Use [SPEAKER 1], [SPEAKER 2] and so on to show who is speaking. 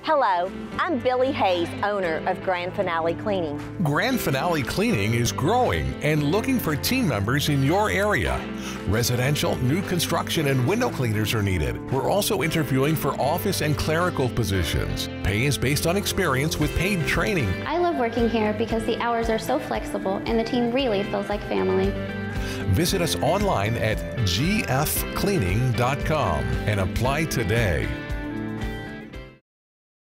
[SPEAKER 1] Hello, I'm Billy Hayes, owner of Grand Finale Cleaning.
[SPEAKER 2] Grand Finale Cleaning is growing and looking for team members in your area. Residential, new construction, and window cleaners are needed. We're also interviewing for office and clerical positions. Pay is based on experience with paid training.
[SPEAKER 3] I love working here because the hours are so flexible and the team really feels like family.
[SPEAKER 2] Visit us online at gfcleaning.com and apply today.